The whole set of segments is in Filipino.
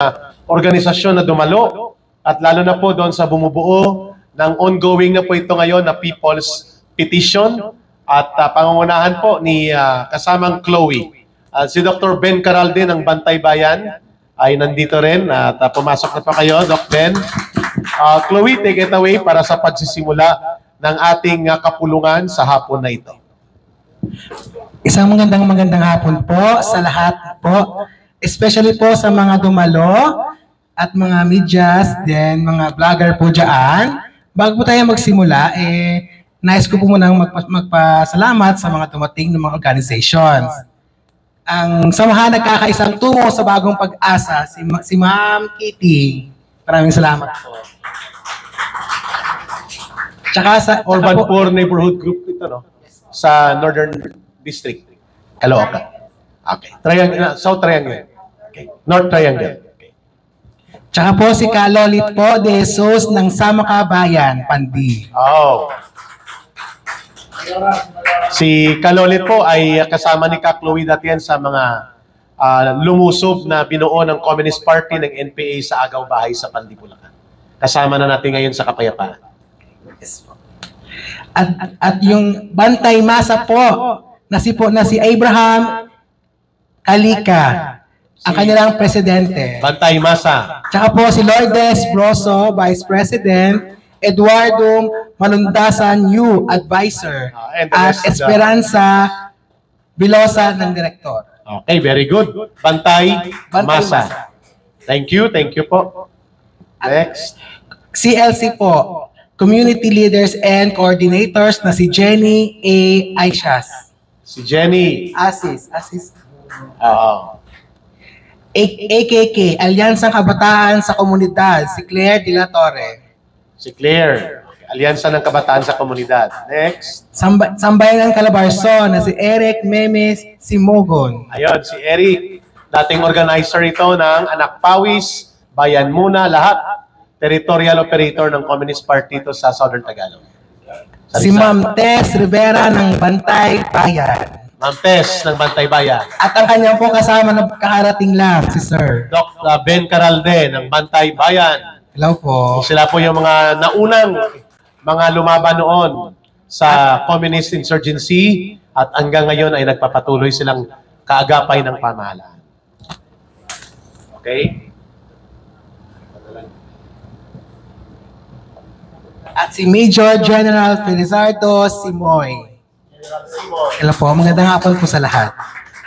organisasyon na dumalo at lalo na po doon sa bumubuo ng ongoing na po ito ngayon na People's Petition at pangungunahan po ni kasamang Chloe. Si Dr. Ben Caral din ng Bantay Bayan ay nandito rin at pumasok na pa kayo, Doc Ben. Chloe, take it away para sa pagsisimula ng ating kapulungan sa hapon na ito. Isang magandang hapon po sa lahat po, especially po sa mga dumalo at mga medyas, then mga vlogger po dyan. Bago po tayo magsimula, nais ko po munang magpasalamat sa mga dumating ng mga organizations. Ang samahan nagkakaisang tungo sa bagong pag-asa, si Ma'am Kitty. Maraming salamat po. Tsaka sa Urban Poor Neighborhood Group ito, no? Sa Northern District. Caloocan. Okay. Triangle, South Triangle. Okay. North Triangle. Okay. Tsaka po si Kalolit po de Jesus ng Samaka Bayan, Pandi. Oh. Si Kalolit po ay kasama ni Ka Chloe dati yan sa mga lumusob na binuo ng Communist Party ng NPA sa Agaw Bahay sa Pandi, Bulacan. Kasama na natin ngayon sa Kapayapaan. Yes. At yung Bantay Masa po na si Abraham Alika, ang kanilang presidente. Bantay Masa. Tsaka po si Lourdes Broso, Vice President, Eduardo Malundasan, new advisor, at Esperanza Bilosa ng Direktor. Okay, very good. Bantay Masa. Thank you po. Next. CLC po, community leaders and coordinators na si Jenny A. Aishas. Si Jenny. Asis. AKK, Alyansang Kabataan sa Komunidad, si Claire de la Torre. Si Claire, Alyansa ng Kabataan sa Komunidad. Next. Sambayanan Calabarzon na si Eric Memes Simogon. Ayun, si Eric, dating organizer ito ng Anak Pawis, Bayan Muna, lahat. Territorial operator ng Communist Party ito sa Southern Tagalog. Si Ma'am Tess Rivera ng Bantay Bayan. Ma'am Tess ng Bantay Bayan. At ang kanyang po kasama na kakarating lang, si Sir Dr. Ben Caralde ng Bantay Bayan. Hello po. Sila po yung mga naunang mga lumaban noon sa Communist Insurgency at hanggang ngayon ay nagpapatuloy silang kaagapay ng pamahalaan. Okay? At si Major General Felizardo Simoy. Hello po, magandang hapon po sa lahat.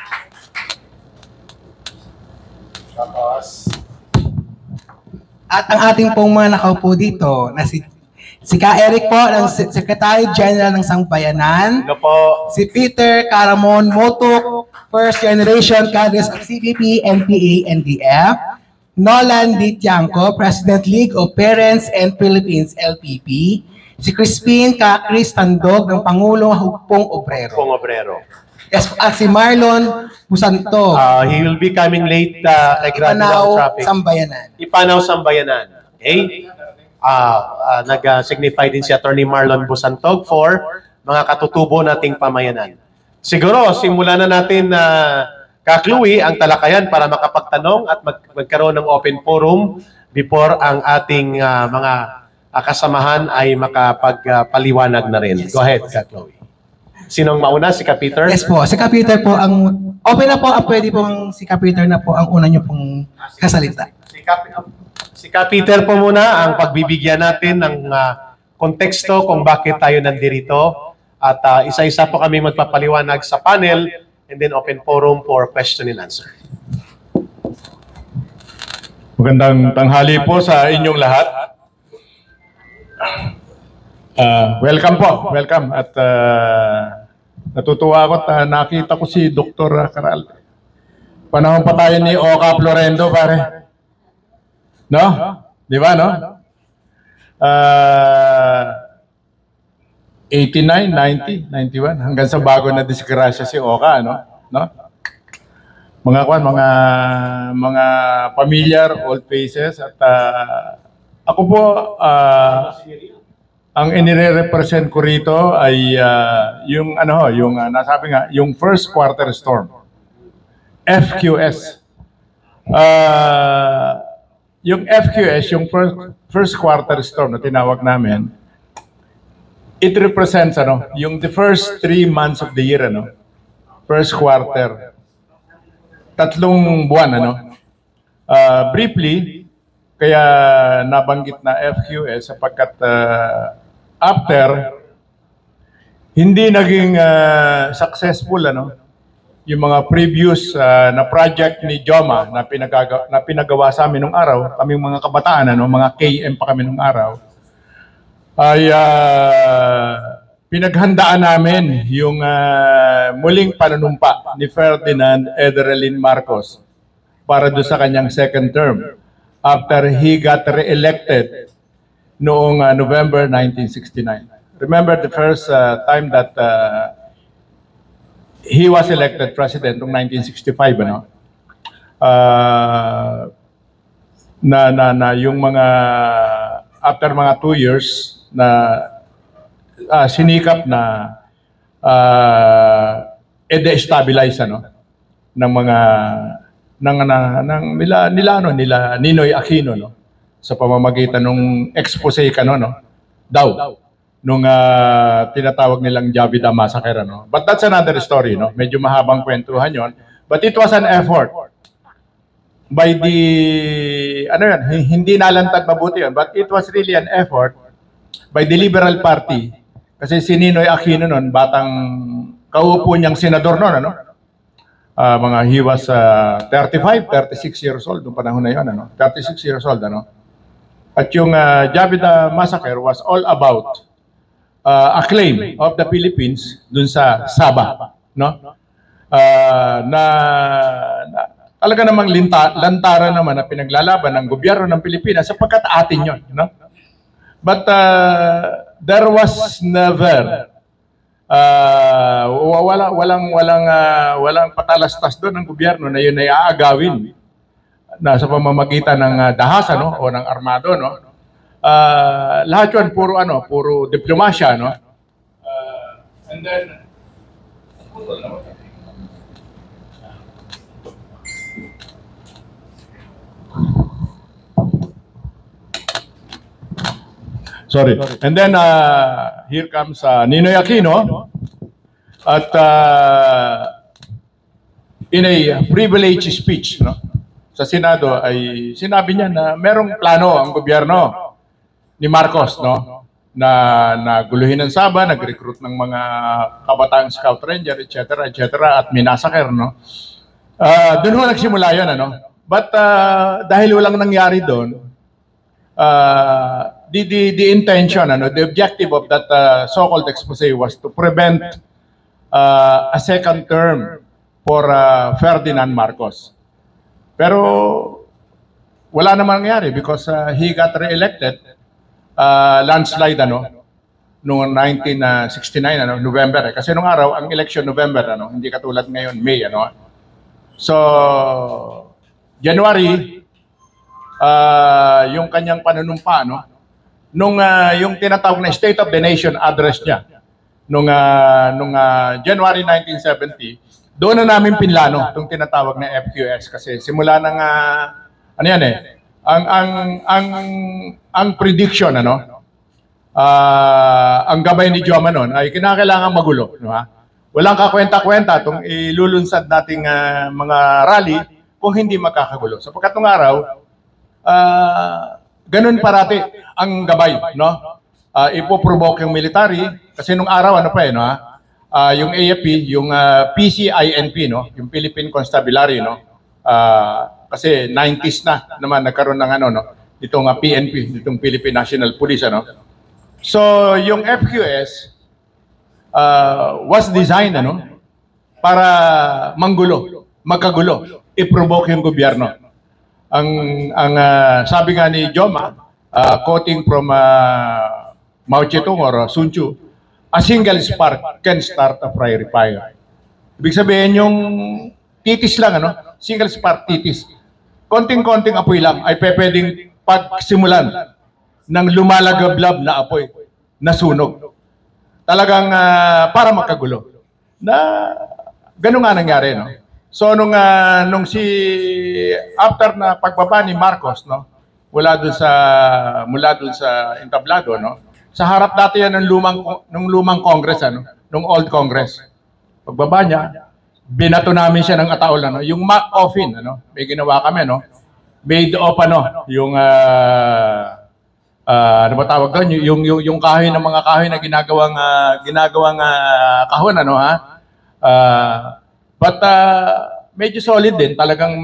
At ang ating pong mga nakaupo dito na si Ka Eric po, ng Secretary General ng Sangbayanan. Hello po. Si Peter Caramon Motuk, First Generation Cadres of CPP, NPA, NDF. Nolan D. Tiangco, President League of Parents and Philippines, LPP. Si Crispin Cris Tandog ng Pangulong Hugpong Obrero. Yes, at si Marlon Busanto. He will be coming late kay Gradual Traffic. Ipanaw Sambayanan. Okay? Nag-signify din si Attorney Marlon Busantog for mga katutubo nating pamayanan. Siguro, simulan na natin Ka Chloe ang talakayan para makapagtanong at magkaroon ng open forum before ang ating mga kasamahan ay makapagpaliwanag na rin. Go ahead, Ka Chloe. Sinong mauna? Si Ka Peter? Yes po, si Ka Peter po ang open na po, pwede pong si Ka Peter na po ang una niyo pong kasalita. Si Ka Peter po muna ang pagbibigyan natin ng konteksto kung bakit tayo nandirito at isa-isa po kami magpapaliwanag sa panel and then open forum for question and answer. Magandang tanghali po sa inyong lahat. Welcome po, welcome. At natutuwa ako at nakita ko si Dr. Caral. Panahon pa tayo ni Oka Florendo, pare. No? Di ba, no? 89, 90, 91 hanggang sa bago na disgrasya si Oka, no? Mga familiar old faces at ako po ang inire-represent ko rito ay yung nasabi nga yung first quarter storm. FQS. yung FQS, yung first quarter storm na tinawag namin, it represents yung the first 3 months of the year, first quarter. 3 buwan, briefly, kaya nabanggit na FQS sapagkat after, hindi naging successful, yung mga previous na project ni Joma na pinagawa sa amin nung araw, kaming mga kabataan, mga KM pa kami nung araw, ay pinaghandaan namin yung muling panunumpa ni Ferdinand Ederelin Marcos para doon sa kanyang second term after he got re-elected noong November 1969. Remember the first time that he was elected president noong 1965, na yung mga after mga 2 years na sinikap na de-stabilize ng mga nila Ninoy Aquino sa pamamagitan ng expose daw nung tinatawag nilang Javida Massacre, But that's another story, Medyo mahabang kwentuhan yon. But it was an effort by the hindi nalantad mabuti yun, but it was really an effort by the Liberal Party. Kasi si Ninoy Aquino noon, batang kaupo niyang senador noon, he was 35, 36 years old noong panahon na yun, 36 years old, At yung Javida Massacre was all about a claim of the Philippines dun sa Sabah, talaga namang lantaran naman na pinaglalaban ng gobyerno ng Pilipinas sapagkat atin yun, But there was never walang patalastas doon ng gobyerno na yun ay aagawin na sa pamamagitan ng dahas o ng armado, lahat yun puro diplomasya, and then sorry. And then here comes Ninoy Aquino at in a privileged speech sa Senado ay sinabi niya na merong plano ang gobyerno ni Marcos na guluhin ng Sabah, nag-recruit ng mga kabataang Scout Ranger, etc., at minasakir, doon ho nagsimula yan, But dahil walang nangyari doon, the intention, the objective of that so-called expose was to prevent a second term for Ferdinand Marcos. Pero wala namang nangyari because he got re-elected landslide noong 1969 November kasi nung araw ang election November hindi katulad ngayon May So January yung kanyang panunumpa nung yung tinatawag na State of the Nation address niya nung January 1970, doon na namin pinlano itong tinatawag na FQS kasi simula ng ang prediction ang gabay ni Joma noon ay kinakailangan magulo, Walang kakwenta-kwenta itong ilulunsad nating mga rally kung hindi magkakagulo. Sapagkat nung araw ganun parati ang gabay, ipoprovoke yung military kasi nung araw yung AFP, yung PCINP, yung Philippine Constabulary, kasi 90s na naman nagkaroon ng itong PNP, itong Philippine National Police, So yung FQS was designed para magkagulo, i-provoke yung gobyerno. Ang sabi nga ni Joma, quoting from Mao Zedong or Sun Tzu, a single spark can start a prairie fire. Ibig sabihin yung titis lang, single spark titis. Konting-konting apoy lang ay pwedeng pagsimulan ng lumalagablab na apoy na sunog. Talagang para makagulo. Na ganun nga nangyari, So nung after na pagbaba ni Marcos, mula dun sa entablado, no? Sa harap dati yan ng lumang Congress, ano? Nung old Congress. Pagbaba niya, binato namin siya ng ataol, ano? Yung mock coffin, ano? May ginawa kami, no? Made of, ano? Yung, ano ba tawag doon? Yung kahoy ng mga kahoy na ginagawang kahon, ano, ha? But medyo solid din. Talagang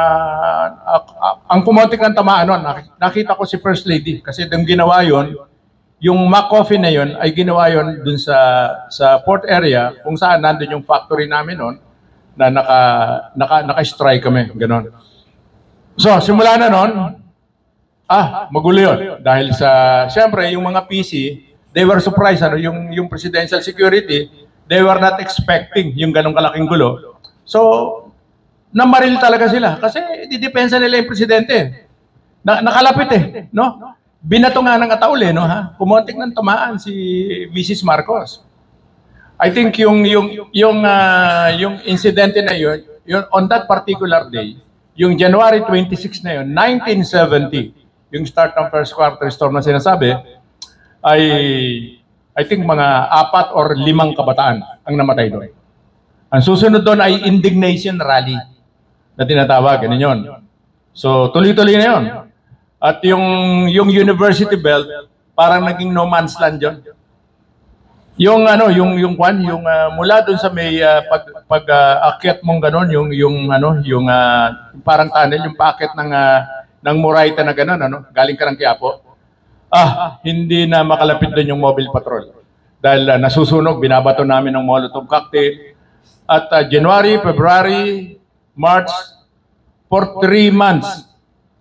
ang pumuntik ng tamaan nun, nakita ko si First Lady. Kasi yung ginawa yun, yung mock coffin na yun, ay ginawa yun dun sa port area, kung saan nandun yung factory namin nun, na naka-strike kami. Ganon. So, simula na nun, magulo yun. Dahil siyempre, yung mga PC, they were surprised, ano, yung presidential security, they were not expecting yung ganong kalaking gulo. So, namaril talaga sila. Kasi, didepensa nila yung presidente. Nakalapit no? Binato nga ng ataol, no, ha? Pumuntik ng tamaan si Mrs. Marcos. I think yung insidente na yun, on that particular day, yung January 26 na yun, 1970, yung start ng first quarter storm na sinasabi, ay I think mga 4 or 5 kabataan ang namatay doon. Ang susunod doon ay indignation rally na tinatawag, ganun yun. So tuloy-tuloy na yun. At yung University Belt, parang naging no man's land yun. Yung mula doon sa may pag-akyat mong gano'n, yung parang tunnel, yung paakyat ng Moraita na gano'n, ano, galing ka ng Quiapo. Hindi na makalapit doon yung mobile patrol. Dahil nasusunog, binabato namin ng Molotov cocktail. At January, February, March, for 3 months,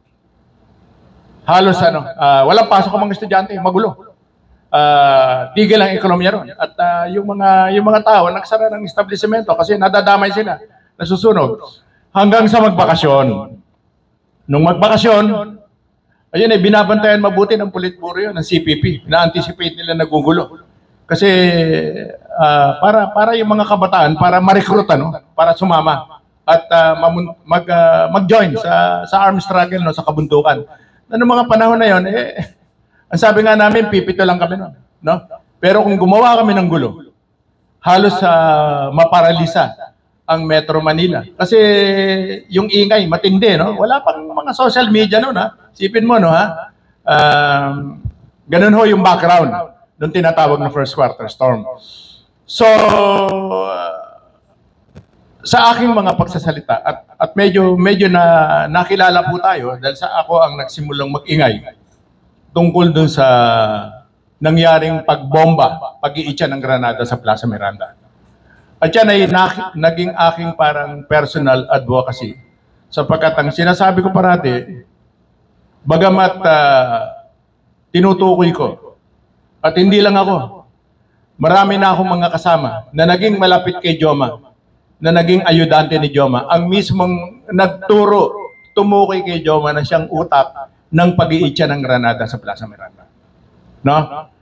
halos walang pasok ang mga estudyante, magulo. Tigil ang ekonomiya ron. At yung mga tao nagsara ng establishmento kasi nadadamay sila, nasusunog. Hanggang sa magbakasyon. Nung magbakasyon, ayun binabantayan mabuti ng Politburo yun, ng CPP. Na-anticipate nila nagugulo. Kasi para yung mga kabataan, para ma-recruit, para sumama at mag-join sa armed struggle, no, sa kabundukan. Noong mga panahon na yon, ang sabi nga namin, pipito lang kami nun, no? Pero kung gumawa kami ng gulo, halos maparalisa ang Metro Manila. Kasi yung ingay, matindi, no? Wala pang mga social media noon, ha? Sipin mo, no, ha? Ganun ho yung background nung tinatawag na first quarter storm. So, sa aking mga pagsasalita at medyo na nakilala po tayo dahil sa ako ang nagsimulang mag-ingay tungkol dun sa nangyaring pagbomba, pag-iitsa ng granada sa Plaza Miranda. At yan ay naging aking parang personal advocacy sapagkat ang sinasabi ko parati, bagamat tinutukoy ko at hindi lang ako, marami na akong mga kasama na naging malapit kay Joma, na naging ayudante ni Joma, ang mismong nagturo, tumukoy kay Joma na siyang utak ng pag-iitsa ng granada sa Plaza Miranda. No?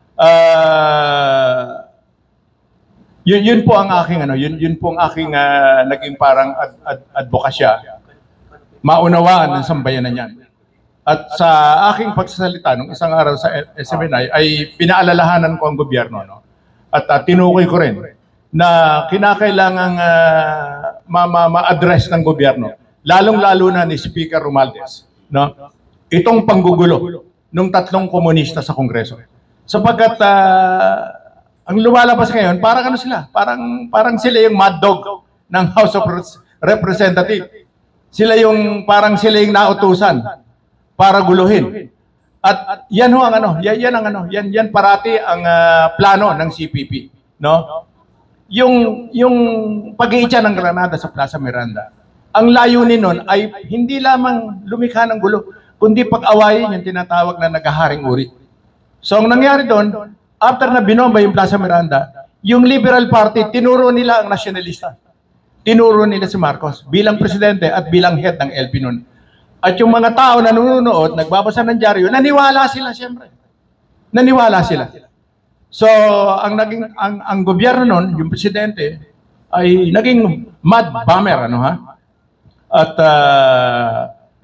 Yun po ang aking yun po ang aking naging parang advokasya. Maunawaan ng sambayanan yan. At sa aking pagsasalita nung isang araw sa SMNI ay pinaalalahanan ko ang gobyerno, no? At tinukoy ko rin na kinakailangang ma-address ng gobyerno, lalong-lalo na ni Speaker Romualdez, no? Itong panggugulo ng 3 komunista sa Kongreso. Sapagkat ang lumalabas ngayon, parang sila? Parang sila yung mad dog ng House of Representatives. Parang sila yung nautusan para guluhin. At yan ho ang yan parati ang plano ng CPP, no? Yung pag-iitsa ng granada sa Plaza Miranda, ang layunin nun ay hindi lamang lumikha ng gulo, kundi pag-awayin yung tinatawag na naghaharing uri. So ang nangyari doon, after na binomba yung Plaza Miranda, yung Liberal Party, tinuro nila ang nasyonalista. Tinuro nila si Marcos bilang presidente at bilang head ng LP noon. At yung mga tao na nanonood, nagbabasa ng dyaryo, naniwala sila siyempre. Naniwala sila. So, ang gobyerno noon, yung presidente, ay naging mad bomber, At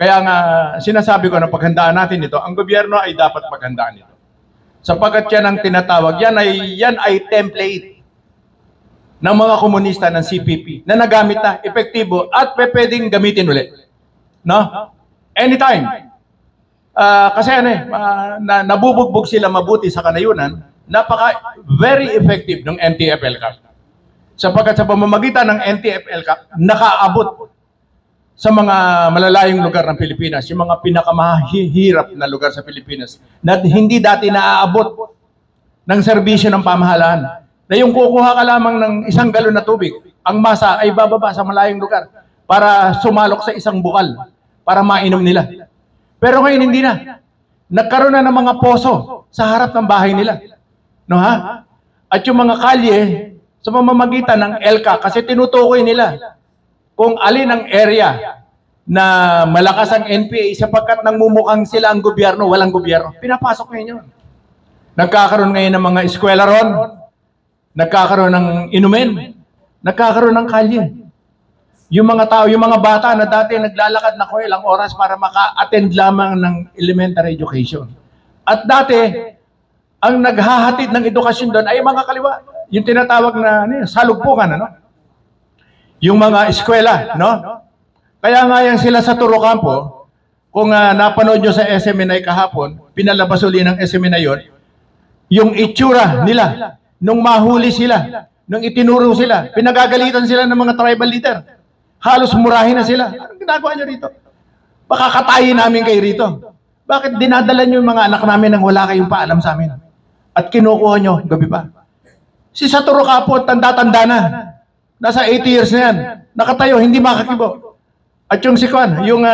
Kaya nga, sinasabi ko na paghandaan natin ito, ang gobyerno ay dapat paghandaan ito. Sapagkat yan ang tinatawag, yan ay template ng mga komunista ng CPP na nagamit na, epektibo, at pwedeng gamitin ulit. No? Anytime. Kasi nabubugbog sila mabuti sa kanayunan, very effective ng NTF-ELCAC. Sapagkat sa pamamagitan ng NTF-ELCAC, nakaabot sa mga malalayong lugar ng Pilipinas, yung mga pinakamahihirap na lugar sa Pilipinas, na hindi dati naaabot ng serbisyo ng pamahalaan. Na yung kukuha ka lamang ng 1 galon na tubig, ang masa ay bababa sa malayong lugar para sumalok sa isang bukal, para mainom nila. Pero ngayon hindi na. Nagkaroon na ng mga poso sa harap ng bahay nila. No ha? At yung mga kalye, sa pamamagitan ng ELCAC, kasi tinutukoy nila kung alin ang area na malakas ang NPA sapagkat nangmumukhang sila ang gobyerno, walang gobyerno. Pinapasok ngayon yun. Nagkakaroon ngayon ng mga eskwela ron, nagkakaroon ng inumin, nagkakaroon ng kalye. Yung mga tao, yung mga bata na dati naglalakad na ilang oras para maka-attend lamang ng elementary education. At dati, ang naghahatid ng edukasyon doon ay mga kaliwa. Yung tinatawag na salugpukan, ano? Yung mga eskwela, no? Kaya nga yan sila sa Turo Campo, kung napanood nyo sa SMNI kahapon, pinalabas uli ng SMNI yun, yung itsura nila, nung mahuli sila, nung itinuro sila, pinagagalitan sila ng mga tribal leader. Halos murahin na sila. Anong ginagawa nyo rito? Baka katayin namin kayo rito. Bakit dinadala nyo yung mga anak namin nang wala kayong paalam sa amin? At kinukuha nyo, gabi pa. Si Satoru Kapo, tanda-tanda na. Nasa 80 years na yan. Nakatayo, hindi makakibo. At yung si Kwan, yung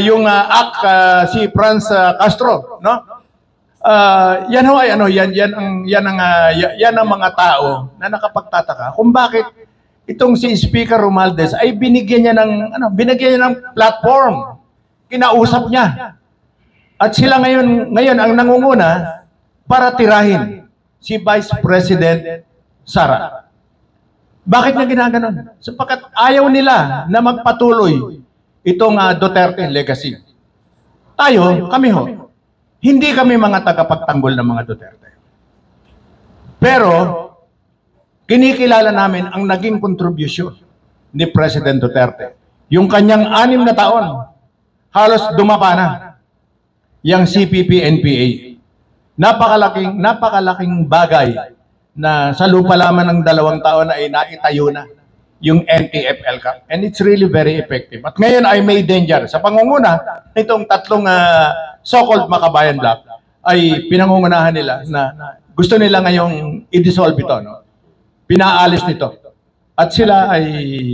si Franz Castro, no? Yan ho ay yan ang mga tao na nakapagtataka kung bakit itong si Speaker Romualdez ay binigyan niya ng platform. Kinausap niya. At sila ngayon ang nangunguna para tirahin si Vice President Sara. Bakit niya ginaganon? Sapagkat ayaw nila na magpatuloy itong Duterte legacy. Kami ho, hindi kami mga tagapagtanggol ng mga Duterte. Pero, kinikilala namin ang naging contribution ni President Duterte. Yung kanyang 6 na taon, halos dumapa na yung CPP-NPA. Napakalaking bagay na sa lupa lamang ng 2 taon ay naitayo na yung NTF-ELCAC. And it's really very effective. At ngayon ay may danger. Sa pangunguna, itong 3 so-called Makabayan Bloc ay pinangungunahan nila na gusto nila ngayong i-dissolve ito. No? Pinaalis nito. At sila ay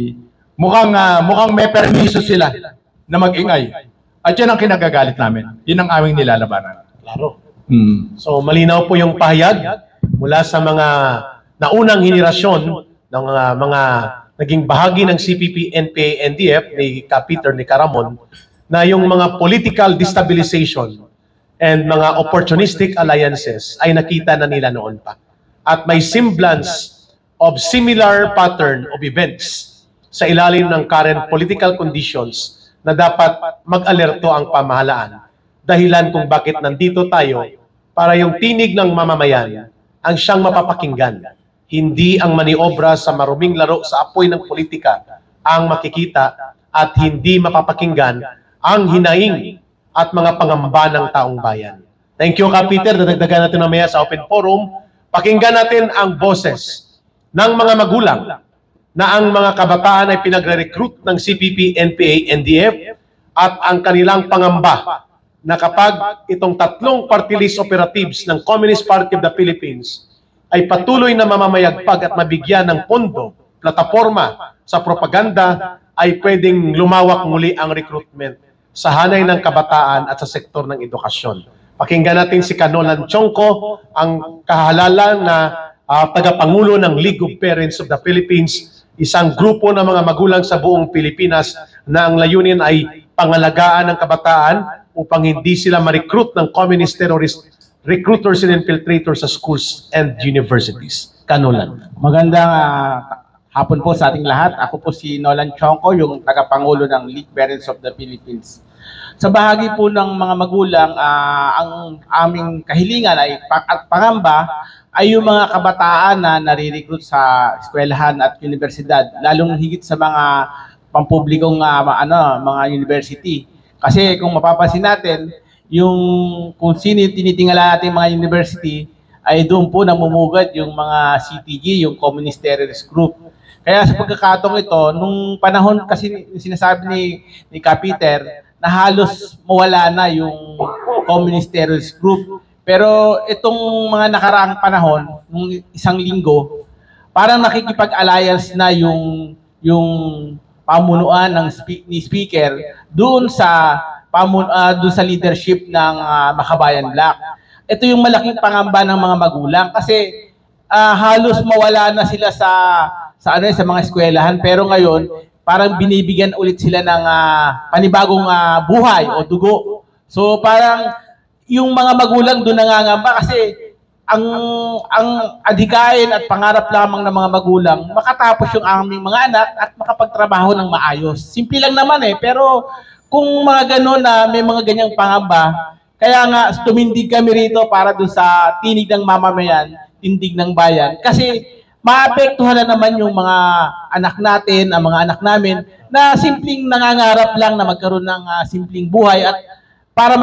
mukhang may permiso sila na mag-ingay. At yan ang kinagagalit namin. Yun ang aming nilalabanan. Klaro. So malinaw po yung pahayag mula sa mga naunang henerasyon ng mga naging bahagi ng CPP, NPA, NDF ni Peter, ni Caramon, na yung mga political destabilization and mga opportunistic alliances ay nakita na nila noon pa. At may semblance of similar pattern of events sa ilalim ng current political conditions na dapat mag-alerto ang pamahalaan. Dahilan kung bakit nandito tayo para yung tinig ng mamamayan ang siyang mapapakinggan. Hindi ang maniobra sa maruming laro sa apoy ng politika ang makikita at hindi mapapakinggan ang hinaing at mga pangamba ng taong bayan. Thank you, Peter. Dadagdagan natin mamaya sa open forum. Pakinggan natin ang boses ng mga magulang na ang mga kabataan ay pinagre-recruit ng CPP, NPA, NDF at ang kanilang pangamba na kapag itong 3 party list operatives ng Communist Party of the Philippines ay patuloy na mamamayagpag at mabigyan ng pondo, plataforma sa propaganda, ay pwedeng lumawak muli ang recruitment sa hanay ng kabataan at sa sektor ng edukasyon. Pakinggan natin si Kanolan Chongco, ang kahalalan na tagapangulo ng League of Parents of the Philippines, isang grupo ng mga magulang sa buong Pilipinas na ang layunin ay pangalagaan ng kabataan upang hindi sila ma-recruit ng communist terrorist recruiters and infiltrators sa schools and universities. Kanolan. Magandang hapon po sa ating lahat. Ako po si Nolan Chongco, yung tagapangulo ng League Parents of the Philippines. Sa bahagi po ng mga magulang, ang aming kahilingan at pangamba ay yung mga kabataan na nare-recruit sa eskwelahan at universidad, lalong higit sa mga pampublikong mga university. Kasi kung mapapansin natin, yung kung sino yung tinitingala natin mga university, ay doon po namumugad yung mga CTG, yung Communist Terrorist Group. Kaya sa pagkakataong ito, nung panahon kasi sinasabi ni Kapiter, na halos mawala na yung Communist Terrorist Group. Pero itong mga nakaraang panahon, nung isang linggo, parang nakikipag-alliance na yung pamunuan ni speaker doon sa leadership ng Makabayan Black. Ito yung malaking pangamba ng mga magulang kasi halos mawala na sila sa mga eskwelahan, pero ngayon parang binibigyan ulit sila ng panibagong buhay o dugo. So parang yung mga magulang doon nangangamba kasi ang adhikain at pangarap lamang ng mga magulang makatapos yung aming mga anak at makapagtrabaho ng maayos. Simple lang naman pero kung mga gano'n na may mga ganyang pangamba, kaya nga tumindig kami rito para doon sa tinig ng mamamayan, tindig ng bayan. Kasi maapektuhan na naman yung mga anak natin, ang mga anak namin, na simpleng nangangarap lang na magkaroon ng simpleng buhay at para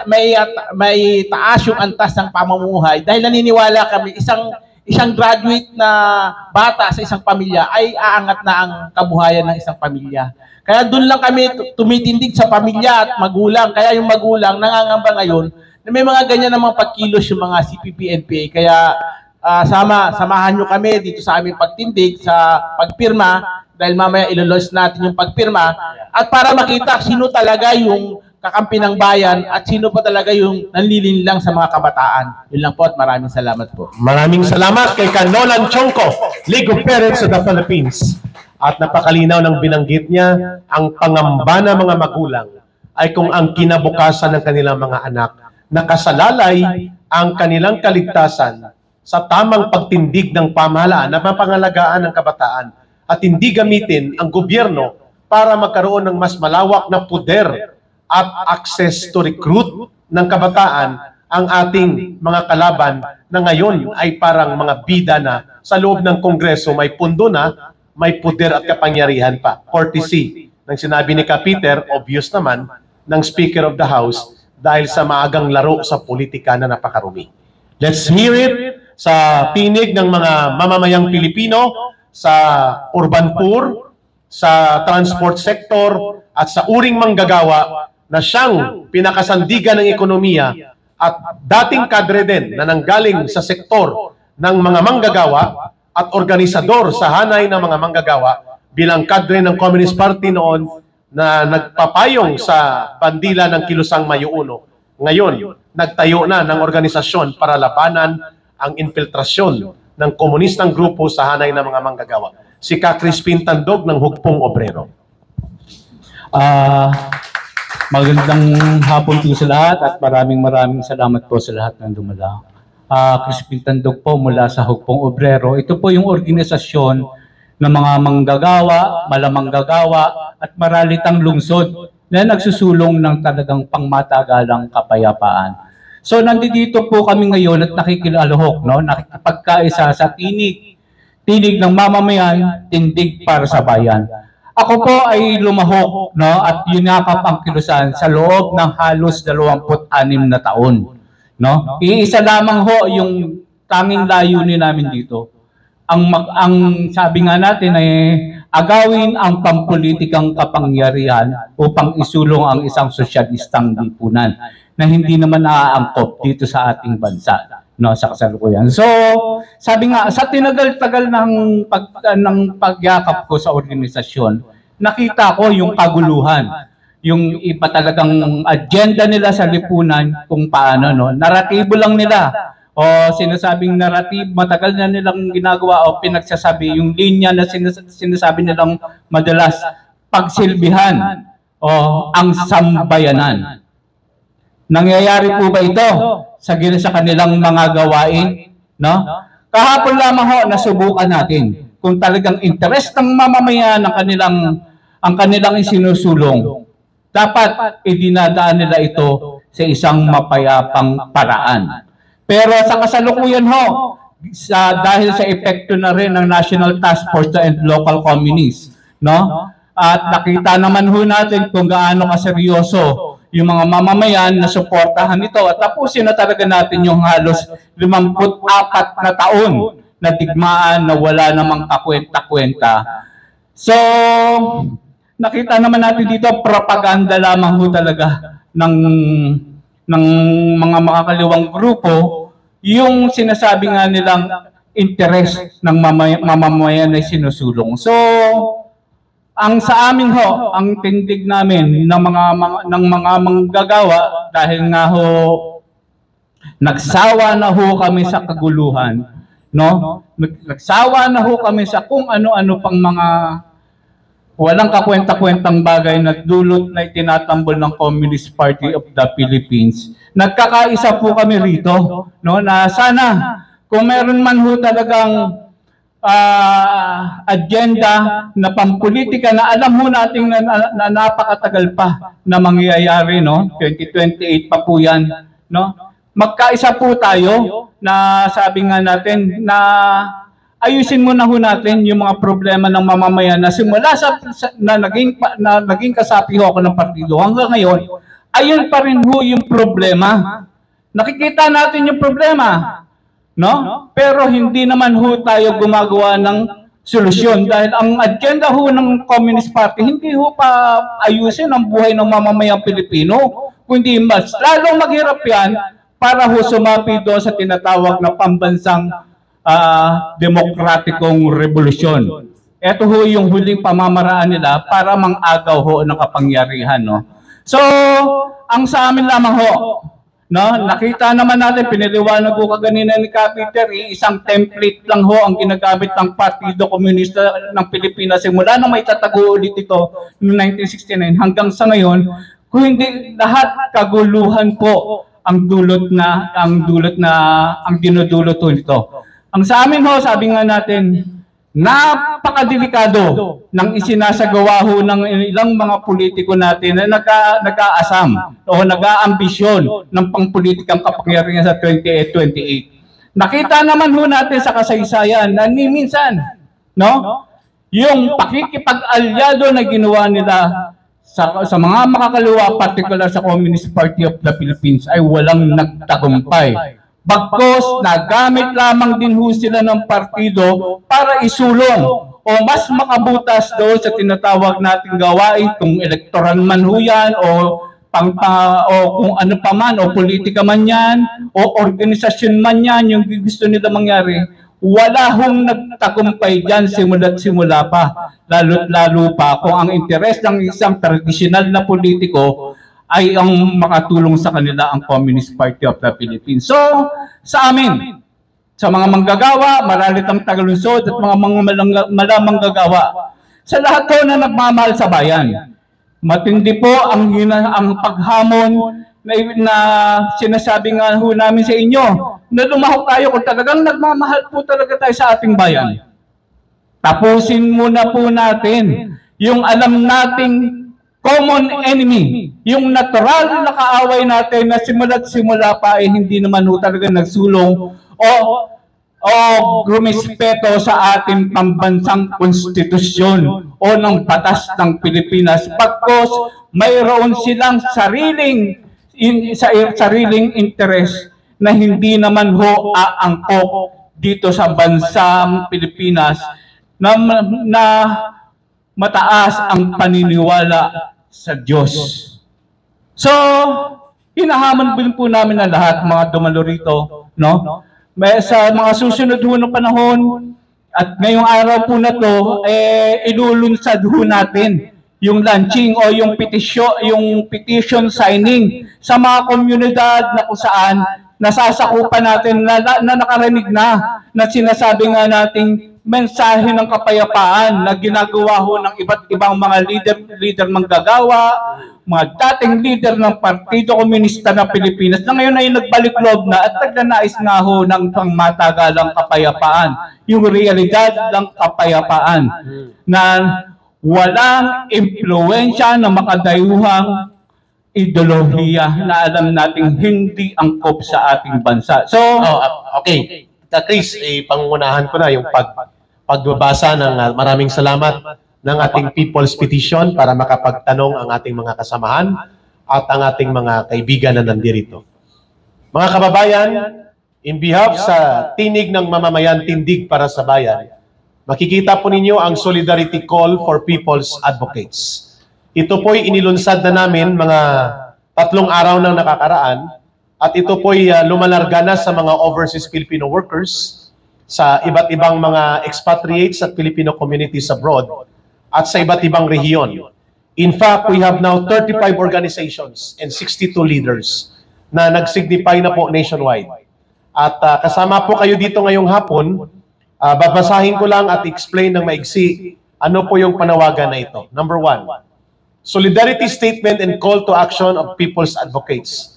may taas yung antas ng pamumuhay. Dahil naniniwala kami, isang graduate na bata sa isang pamilya ay aangat na ang kabuhayan ng isang pamilya. Kaya doon lang kami tumitindig sa pamilya at magulang. Kaya yung magulang nangangamba ngayon na may mga ganyan namang pagkilos yung mga CPP-NPA. Kaya samahan nyo kami dito sa aming pagtindig, sa pagpirma, dahil mamaya ilolounge natin yung pagpirma, at para makita sino talaga yung kakampi ng bayan at sino pa talaga yung nanlilinlang sa mga kabataan. Yun lang po at maraming salamat po. Maraming salamat kay Nolan Chongco, League of Parents of the Philippines. At napakalinaw ng binanggit niya, ang pangamba ng mga magulang ay kung ang kinabukasan ng kanilang mga anak nakasalalay ang kanilang kaligtasan sa tamang pagtindig ng pamahalaan na mapangalagaan ng kabataan at hindi gamitin ang gobyerno para magkaroon ng mas malawak na poder at access to recruit ng kabataan ang ating mga kalaban na ngayon ay parang mga bida na sa loob ng Kongreso, may pundo na, may poder at kapangyarihan pa. Courtesy ng sinabi ni Kapiter, obvious naman, ng Speaker of the House dahil sa maagang laro sa politika na napakarumi. Let's hear it sa tinig ng mga mamamayang Pilipino sa urban poor, sa transport sector, at sa uring manggagawa na siyang pinakasandigan ng ekonomiya at dating kadre din na nanggaling sa sektor ng mga manggagawa at organisador sa hanay ng mga manggagawa bilang kadre ng Communist Party noon na nagpapayong sa bandila ng Kilusang Mayo Uno. Ngayon, nagtayo na ng organisasyon para labanan ang infiltrasyon ng komunistang grupo sa hanay ng mga manggagawa. Si Ka Crispin Tandog ng Hugpong Obrero. Magandang hapon po sa lahat at maraming salamat po sa lahat ng dumala. Crispin Tandog po mula sa Hugpong Obrero. Ito po yung organisasyon ng mga manggagawa, malamanggagawa at maralitang lungsod na nagsusulong ng talagang pangmatagalang kapayapaan. So nandito po kami ngayon at nakikilalahok, nakikipagkaisa sa tinig ng mamamayan, tindig para sa bayan. Ako po ay lumahok at yunakap ang kilusan sa loob ng halos 26 na taon. Iisa lamang ho yung tanging layunin namin dito. Ang sabi nga natin ay agawin ang pampolitikang kapangyarihan upang isulong ang isang sosyalistang lipunan na hindi naman naaangkop dito sa ating bansa sa kasalukuyan. So, sabi nga, sa tinagal-tagal ng pagyakap ko sa organisasyon, nakita ko yung kaguluhan. Yung iba talagang agenda nila sa lipunan kung paano, naratibo lang nila. O sinasabing narrative, matagal na nilang ginagawa o pinagsasabi, yung linya na sinasabi nilang madalas, pagsilbihan o ang sambayanan. Nangyayari po ba ito sa kanilang mga gawain? Kahapon lamang ho, nasubukan natin. kung talagang interest ng mamamayan ang kanilang isinusulong, dapat idinadaan nila ito sa isang mapayapang paraan. Pero sa kasalukuyan ho, dahil sa epekto na rin ng National Task Force and Local Communists, no? At nakita naman ho natin kung gaano kaseryoso yung mga mamamayan na suportahan ito at tapusin na talaga natin yung halos 54 na taon na digmaan na wala namang kakwenta-kwenta. So, nakita naman natin dito, propaganda lamang ho talaga ng mga makakaliwang grupo, yung sinasabi nga nilang interest ng mamamayan na sinusulong. So, ang sa amin ho, ang tindig namin ng mga manggagawa, dahil nga ho, nagsawa na ho kami sa kaguluhan, no? Nagsawa na ho kami sa kung ano-ano pang mga walang kakwenta-kwentang bagay na dulot na itinatambol ng Communist Party of the Philippines. Nagkakaisa po kami rito, no, na sana kung meron man ho talagang agenda na pampolitika na alam ho natin na napakatagal pa na mangyayari, no? 2028 pa po yan, no? Magkaisa po tayo na sabi nga natin na ayusin muna ho natin yung mga problema ng mamamayan na simula na naging kasapi ho ako ng partido hanggang ngayon, ayun pa rin ho yung problema. Nakikita natin yung problema, no? Pero hindi naman ho tayo gumagawa ng solusyon dahil ang agenda ho ng Communist Party hindi ho pa ayusin ang buhay ng mamamayang Pilipino, kundi mas lalong maghirap yan para ho sumapi doon sa tinatawag na pambansang demokratikong revolusyon. Ito ho yung huling pamamaraan nila para mang-agaw ho ng kapangyarihan, no? So, ang sa amin lamang ho, no, nakita naman natin, piniliwanag ko kaganina ni Kapiter, isang template lang ho ang ginagamit ng Partido Komunista ng Pilipinas simula nang may tatago ulit ito noong 1969 hanggang sa ngayon, kung hindi lahat kaguluhan po ang dinudulot nito. Ang sa amin ho, sabi nga natin, napakadelikado ng isinasagawa ho ng ilang mga politiko natin na nag-aasam o nag-aambisyon ng pangpolitikang kapangyarihan sa 2028. Nakita naman ho natin sa kasaysayan na minsan, no, yung pakikipag-alyado na ginawa nila sa mga makakaliwa, particular sa Communist Party of the Philippines, ay walang nagtagumpay. Bagkos, nagamit lamang din ho sila ng partido para isulong o mas makabutas doon sa tinatawag nating gawain, kung electoral man ho yan o kung ano pa man, o politika man yan, o organisasyon man yan, yung gusto nila mangyari. Wala hong nagtagumpay dyan simula pa. Lalo pa kung ang interes ng isang tradisyonal na politiko ay ang makatulong sa kanila ang Communist Party of the Philippines. So, sa amin, sa mga manggagawa, maralit ang tagalunsod at mga malamang gagawa, sa lahat po na nagmamahal sa bayan, matindi po ang paghamon na sinasabi nga ho namin sa inyo, na lumahok tayo kung talagang nagmamahal po talaga tayo sa ating bayan. Tapusin muna po natin yung alam nating common enemy, yung natural na kaaway natin na simula't simula pa ay hindi naman ho talaga nagsulong o grumispeto sa ating pambansang konstitusyon o ng batas ng Pilipinas. Pagkos mayroon silang sariling interest na hindi naman ho aangkop dito sa bansang Pilipinas na mataas ang paniniwala sa Diyos. So, hinahamon din po namin na lahat, mga dumalo rito, no? Sa mga susunod ho na panahon at ngayong araw po na to, ilulunsad ho natin yung launching o yung petition signing sa mga komunidad na kung saan nasasakupan natin na nakarinig na sinasabi nga nating mensahe ng kapayapaan na ginagawa ho ng iba't ibang mga leader manggagawa, mga dating leader ng Partido Komunista ng Pilipinas na ngayon ay nagbalik loob na at nagnanais nga ho ng pangmatagalang kapayapaan, yung realidad ng kapayapaan na walang impluensya ng makadayuhang ideolohiya na alam nating hindi angkop sa ating bansa. So, Okay. Chris, pangunahan ko na yung pagbabasa ng maraming salamat ng ating People's Petition para makapagtanong ang ating mga kasamahan at ang ating mga kaibigan na nandirito. Mga kababayan, in behalf sa tinig ng mamamayan, tindig para sa bayan, makikita po ninyo ang Solidarity Call for People's Advocates. Ito po'y inilunsad na namin mga 3 araw nang nakakaraan. At ito po'y lumalarga na sa mga overseas Filipino workers, sa iba't ibang mga expatriates at Filipino communities abroad, at sa iba't ibang rehiyon. In fact, we have now 35 organizations and 62 leaders na nag-signify na po nationwide. At kasama po kayo dito ngayong hapon, babasahin ko lang at explain ng maigsi ano po yung panawagan na ito. Number 1, Solidarity Statement and Call to Action of People's Advocates.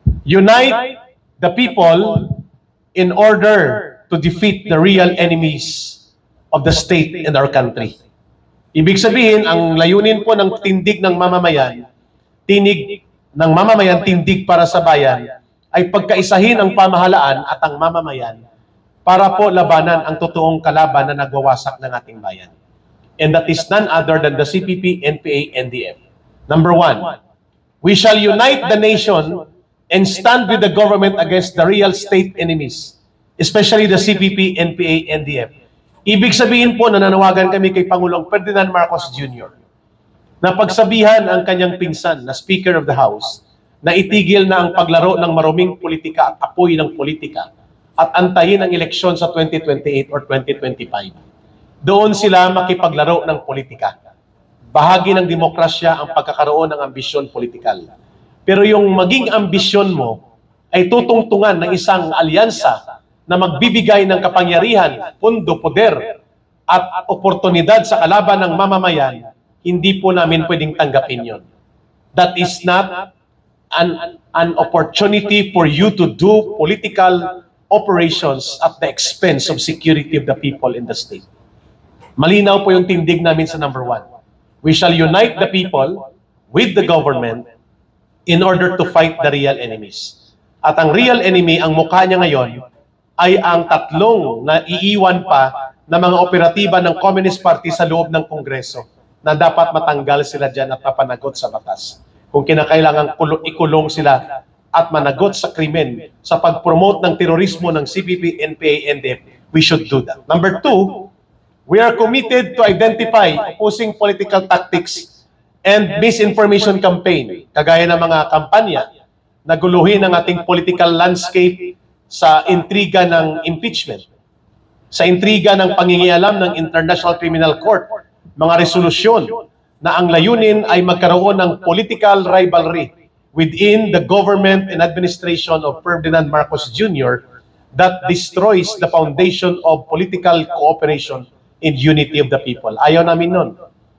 Unite the people in order to defeat the real enemies of the state and our country. Ibig sabihin, ang layunin po ng tindig ng mamamayan, tinig ng mamamayan, tindig para sa bayan, ay pagkaisahin ang pamahalaan at ang mamamayan para po labanan ang totoong kalaban na nagwawasak ng ating bayan. And that is none other than the CPP, NPA, NDF. Number 1, we shall unite the nation and stand with the government against the real state enemies, especially the CPP, NPA, NDF. Ibig sabihin po, nananawagan kami kay Pangulong Ferdinand Marcos Jr. na pagsabihan ang kanyang pinsan na Speaker of the House na itigil na ang paglaro ng maruming politika at apoy ng politika at antayin ang eleksyon sa 2028 or 2025. Doon sila makipaglaro ng politika. Bahagi ng demokrasya ang pagkakaroon ng ambisyon politikal. Pero yung maging ambisyon mo ay tutungtungan ng isang alyansa na magbibigay ng kapangyarihan, pundo, poder, at oportunidad sa kalaban ng mamamayan, hindi po namin pwedeng tanggapin yon. That is not an opportunity for you to do political operations at the expense of security of the people in the state. Malinaw po yung tindig namin sa number 1. We shall unite the people with the government in order to fight the real enemies. At ang real enemy, ang mukha niya ngayon, ay ang 3 na iiwan pa na mga operatiba ng Communist Party sa loob ng Kongreso na dapat matanggal sila dyan at mapanagot sa batas. Kung kinakailangan ikulong sila at managot sa krimen sa pag-promote ng terorismo ng CPP, NPA, NDF, we should do that. Number 2, we are committed to identify opposing political tactics and misinformation campaign, kagaya ng mga kampanya na guluhin ang ating political landscape sa intriga ng impeachment, sa intriga ng pangingialam ng International Criminal Court, mga resolusyon na ang layunin ay magkaroon ng political rivalry within the government and administration of Ferdinand Marcos Jr. that destroys the foundation of political cooperation and unity of the people. Ayaw namin nun.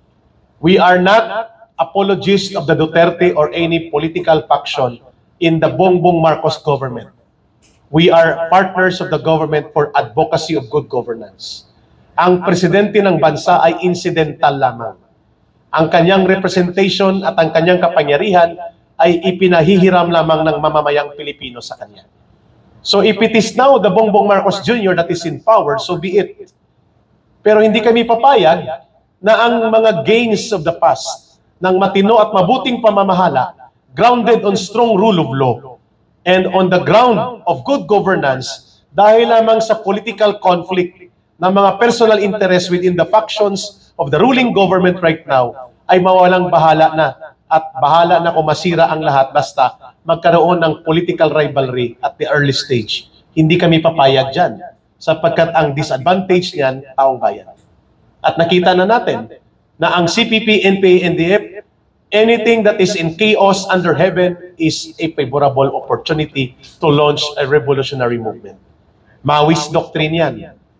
We are not apologists of the Duterte or any political faction in the Bongbong Marcos government. We are partners of the government for advocacy of good governance. Ang presidente ng bansa ay incidental lamang. Ang kanyang representation at ang kanyang kapangyarihan ay ipinahihiram lamang ng mamamayang Pilipino sa kanya. So if it is now the Bongbong Marcos Jr. that is in power, so be it. Pero hindi kami papayag na ang mga gains of the past ng matino at mabuting pamamahala grounded on strong rule of law and on the ground of good governance dahil lamang sa political conflict ng mga personal interest within the factions of the ruling government right now ay mawalang bahala na at bahala na kung masira ang lahat basta magkaroon ng political rivalry at the early stage. Hindi kami papayag dyan sapagkat ang disadvantage niyan, taong bayan. At nakita na natin na ang CPP, NPA, NDF, anything that is in chaos under heaven is a favorable opportunity to launch a revolutionary movement. Maoist doctrine yan.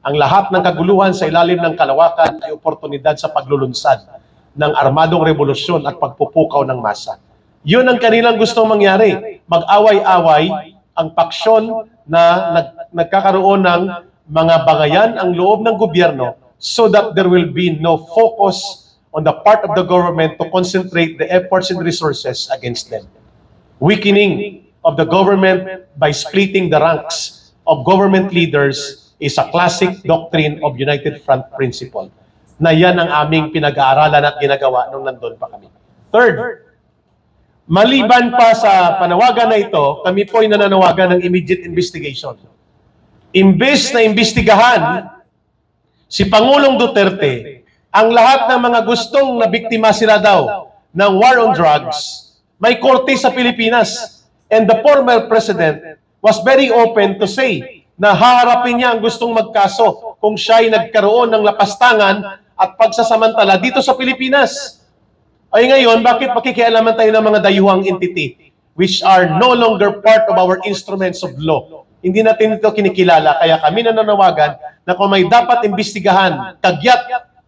Ang lahat ng kaguluhan sa ilalim ng kalawakan ay oportunidad sa paglulunsad ng armadong revolusyon at pagpupukaw ng masa. Yun ang kanilang gustong mangyari. Mag-away-away ang paksyon na nagkakaroon ng mga bangayan ang loob ng gobyerno so that there will be no focus on the part of the government to concentrate the efforts and resources against them. Weakening of the government by splitting the ranks of government leaders is a classic doctrine of United Front principle na yan ang aming pinag-aaralan at ginagawa nung nandun pa kami. Third, maliban pa sa panawagan na ito, kami po ay nananawagan ng immediate investigation. Imbes na imbestigahan si Pangulong Duterte ang lahat ng mga gustong na biktima sila daw ng war on drugs, may korte sa Pilipinas. And the former president was very open to say na haharapin niya ang gustong magkaso kung siya ay nagkaroon ng lapastangan at pagsasamantala dito sa Pilipinas. Ay ngayon, bakit makikialaman tayo ng mga dayuhang entity which are no longer part of our instruments of law? Hindi natin ito kinikilala, kaya kami nananawagan na kung may dapat imbestigahan, kagyat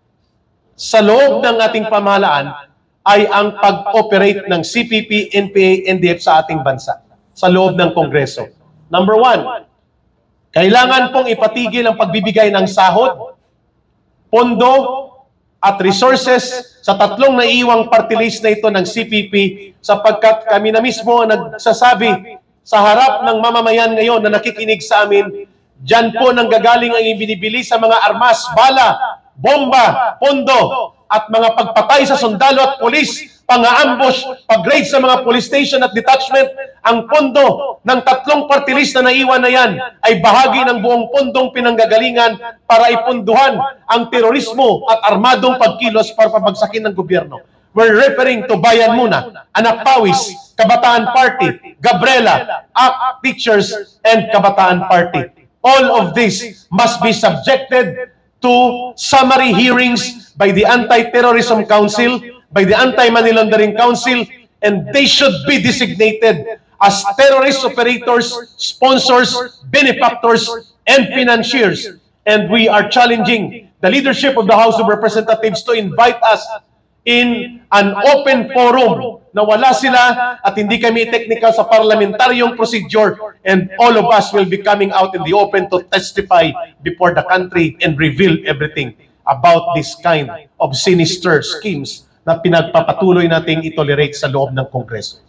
sa loob ng ating pamahalaan, ay ang pag-operate ng CPP, NPA, NDF sa ating bansa, sa loob ng Kongreso. Number one, kailangan pong ipatigil ang pagbibigay ng sahod, pondo, at resources sa tatlong naiiwang party list na ito ng CPP sapagkat kami na mismo nagsasabi sa harap ng mamamayan ngayon na nakikinig sa amin, dyan po nang gagaling ang ibinibili sa mga armas, bala, bomba, pondo, at mga pagpatay sa sundalo at polis, pang-ambush, pag-raid sa mga police station at detachment. Ang pondo ng tatlong party list na naiwan na yan ay bahagi ng buong pondong pinanggagalingan para ipunduhan ang terorismo at armadong pagkilos para pabagsakin ng gobyerno. We're referring to Bayan Muna, Anak Pawis, Kabataan Party, Gabriela, ACT Teachers, and Kabataan Party. All of this must be subjected to summary hearings by the Anti-Terrorism Council, by the Anti-Money Laundering Council, and they should be designated as terrorist operators, sponsors, benefactors, and financiers. And we are challenging the leadership of the House of Representatives to invite us in an open forum na wala sila at hindi kami technical sa parlamentaryong procedure, and all of us will be coming out in the open to testify before the country and reveal everything about this kind of sinister schemes na pinagpapatuloy nating itolerate sa loob ng Kongreso.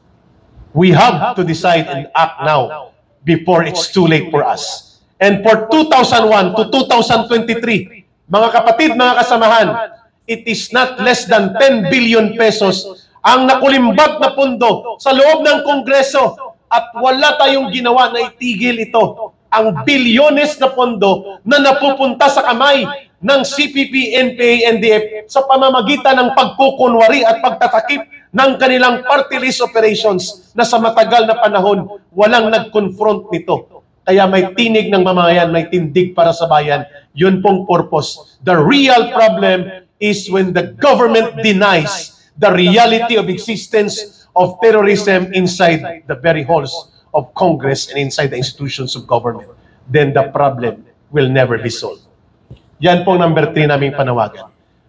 We have to decide and act now before it's too late for us. And for 2001 to 2023, mga kapatid, mga kasamahan, it is not less than 10 billion pesos ang nakulimbat na pondo sa loob ng Kongreso at wala tayong ginawa na itigil ito. Ang bilyones na pondo na napupunta sa kamay ng CPP, NPA, NDF sa pamamagitan ng pagkukunwari at pagtatakip ng kanilang party list operations na sa matagal na panahon walang nag-confront nito. Kaya may tinig ng mamamayan, may tindig para sa bayan. Yun pong purpose. The real problem is when the government denies the reality of existence of terrorism inside the very halls of Congress and inside the institutions of government. Then the problem will never be solved. Yan pong number 3 naming panawagan.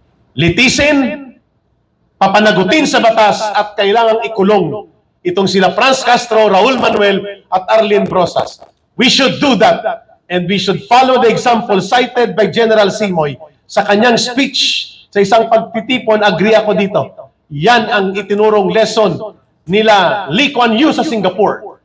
Litisin, papanagutin sa batas at kailangang ikulong itong sila Franz Castro, Raul Manuel at Arlene Brosas. We should do that and we should follow the example cited by General Simoy sa kanyang speech sa isang pagtitipon. Agree ako dito. Yan ang itinurong lesson nila Lee Kuan Yew sa Singapore,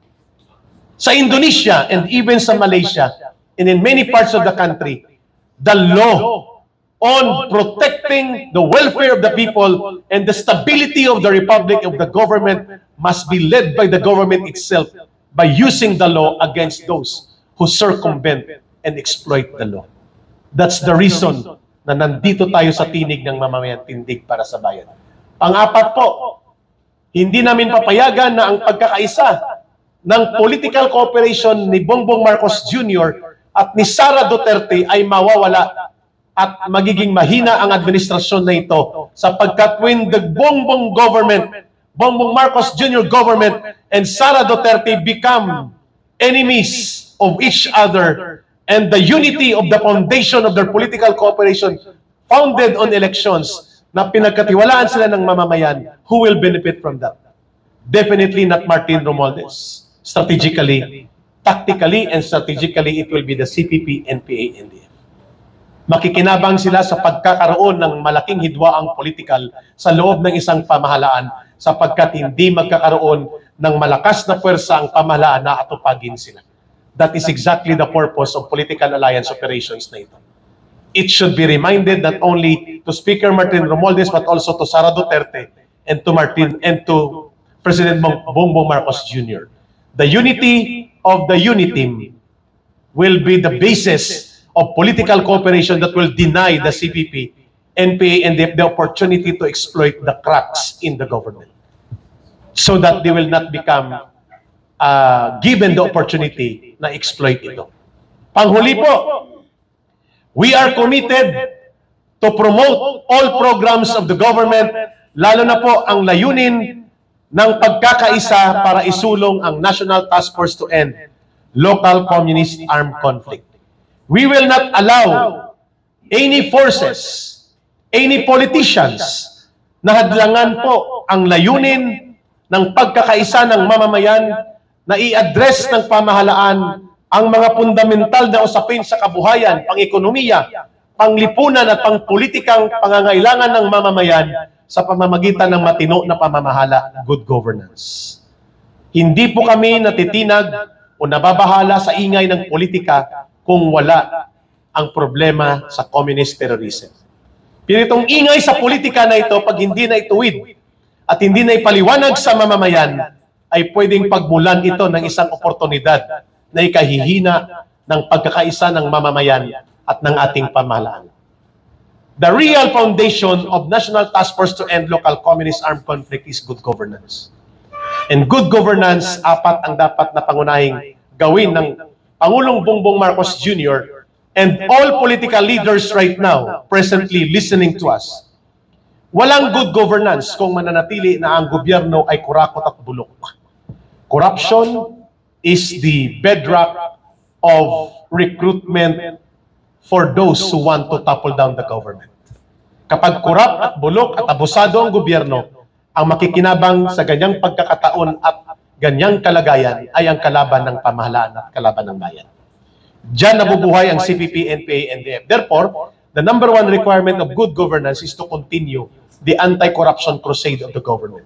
sa Indonesia, and even sa Malaysia, and in many parts of the country. The law on protecting the welfare of the people and the stability of the republic, of the government, must be led by the government itself by using the law against those who circumvent and exploit the law. That's the reason na nandito tayo sa tinig ng mamamayan, tindig para sa bayan. Pang-apat po, hindi namin papayagan na ang pagkakaisa ng political cooperation ni Bongbong Marcos Jr. at ni Sara Duterte ay mawawala at magiging mahina ang administrasyon na ito sapagkat when the Bongbong government, Bongbong Marcos Jr. government and Sara Duterte become enemies of each other, and the unity of the foundation of their political cooperation founded on elections na pinagkatiwalaan sila ng mamamayan, who will benefit from that? Definitely not Martin Romualdez. Strategically, tactically, and strategically, it will be the CPP, NPA, NDF. Makikinabang sila sa pagkakaroon ng malaking hidwaang politikal sa loob ng isang pamahalaan sapagkat hindi magkakaroon ng malakas na puwersa ang pamahalaan na atupagin sila. That is exactly the purpose of political alliance operations na ito. It should be reminded not only to Speaker Martin Romualdez but also to Sara Duterte and to President Bongbong Marcos Jr. The unity of the UNITEAM will be the basis of political cooperation that will deny the CPP, NPA, and the opportunity to exploit the cracks in the government so that they will not become given the opportunity na exploit ito. Panghuli po, we are committed to promote all programs of the government, lalo na po ang layunin ng pagkakaisa para isulong ang National Task Force to End Local Communist Armed Conflict. We will not allow any forces, any politicians na hadlangan po ang layunin ng pagkakaisa ng mamamayan na i-address ng pamahalaan ang mga fundamental na usapin sa kabuhayan, pang-ekonomiya, panglipunan at pangpolitikang pangangailangan ng mamamayan sa pamamagitan ng matino na pamamahala, good governance. Hindi po kami natitinag o nababahala sa ingay ng politika kung wala ang problema sa communist terrorism. Pero itong ingay sa politika na ito, pag hindi na ituwid at hindi na ipaliwanag sa mamamayan, ay pwedeng pagmulan ito ng isang oportunidad na ikahihina ng pagkakaisa ng mamamayan at ng ating pamahalaan. The real foundation of National Task Force to End Local Communist Armed Conflict is good governance. And good governance, apat ang dapat na pangunahing gawin ng Pangulong Bongbong Marcos Jr. and all political leaders right now presently listening to us. Walang good governance kung mananatili na ang gobyerno ay kurakot at bulok. Corruption is the bedrock of recruitment for those who want to topple down the government. Kapag korap at bulok at abusado ang gobyerno, ang makikinabang sa ganyang pagkakataon at ganyang kalagayan ay ang kalaban ng pamahalaan at kalaban ng bayan. Diyan nabubuhay ang CPP, NPA, NDF. Therefore, the number one requirement of good governance is to continue the anti-corruption crusade of the government.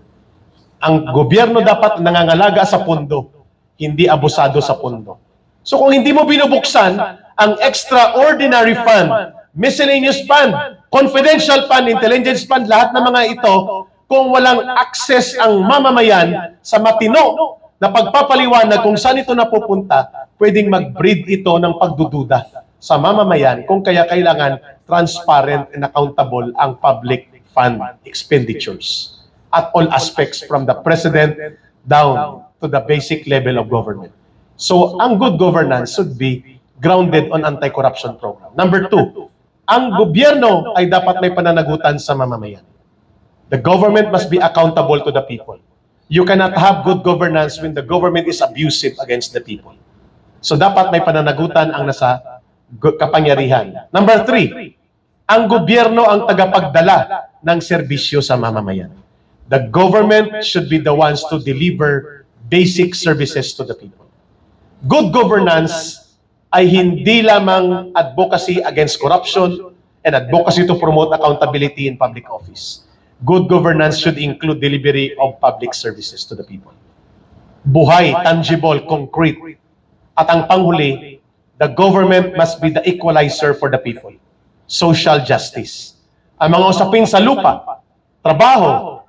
Ang gobyerno dapat nangangalaga sa pundo, hindi abusado sa pundo. So kung hindi mo binubuksan ang extraordinary fund, miscellaneous fund, confidential fund, intelligence fund, lahat ng mga ito, kung walang access ang mamamayan sa matino na pagpapaliwanag kung saan ito napupunta, pwedeng mag-breed ito ng pagdududa sa mamamayan kung kaya kailangan transparent and accountable ang public fund expenditures at all aspects from the president down to the basic level of government. So, ang good governance should be grounded on anti-corruption program. Number two, ang gobyerno ay dapat may pananagutan sa mamamayan. The government must be accountable to the people. You cannot have good governance when the government is abusive against the people. So, dapat may pananagutan ang nasa kapangyarihan. Number three, ang gobyerno ang tagapagdala ng serbisyo sa mamamayan. The government should be the ones to deliver basic services to the people. Good governance ay hindi lamang advocacy against corruption and advocacy to promote accountability in public office. Good governance should include delivery of public services to the people. Buhay, tangible, concrete. At ang panghuli, the government must be the equalizer for the people. Social justice. Ang mga usapin sa lupa, trabaho,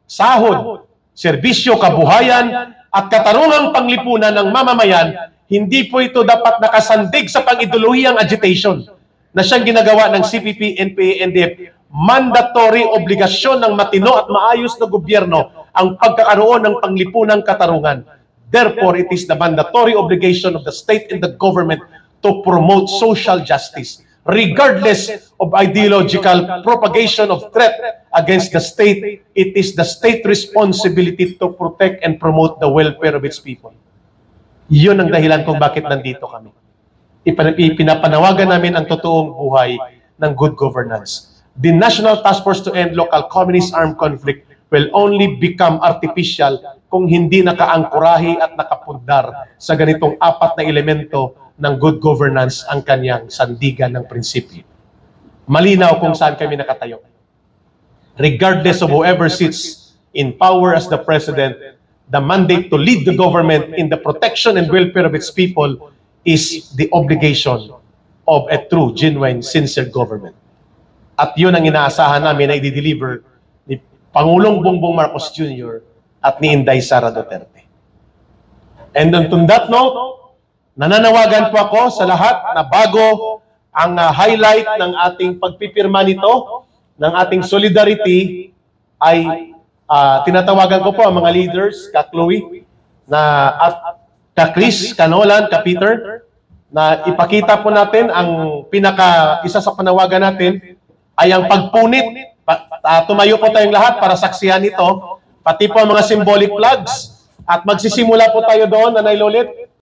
sahod, serbisyo, kabuhayan, at katarungang panglipunan ng mamamayan, hindi po ito dapat nakasandig sa pang-ideolohiyang agitation na siyang ginagawa ng CPP, NPA, NDF. Mandatory obligasyon ng matino at maayos na gobyerno ang pagkakaroon ng panglipunang katarungan. Therefore, it is the mandatory obligation of the state and the government to promote social justice, regardless of ideological propagation of threat against the state. It is the state responsibility to protect and promote the welfare of its people. Yun ang dahilan kung bakit nandito kami. ipinapanawagan namin ang totoong buhay ng good governance. The National Task Force to End Local Communist Armed Conflict will only become artificial kung hindi nakaangkurahi at nakapundar sa ganitong apat na elemento ng good governance ang kanyang sandigan ng prinsipyo. Malinaw kung saan kami nakatayo. Regardless of whoever sits in power as the president, the mandate to lead the government in the protection and welfare of its people is the obligation of a true, genuine, sincere government. At yun ang inaasahan namin na i-deliver ni Pangulong Bongbong Marcos Jr. at ni Inday Sara Duterte. And on that note, nananawagan po ako sa lahat na bago ang highlight ng ating pagpipirma nito, ng ating solidarity, ay tinatawagan ko po ang mga leaders, ka Chloe, at ka Chris, ka Nolan, ka Peter, na ipakita po natin ang isa sa panawagan natin ay ang pagpunit. Tumayo po tayong lahat para saksihan ito, pati po ang mga symbolic flags. At magsisimula po tayo doon, Nanay Lolit,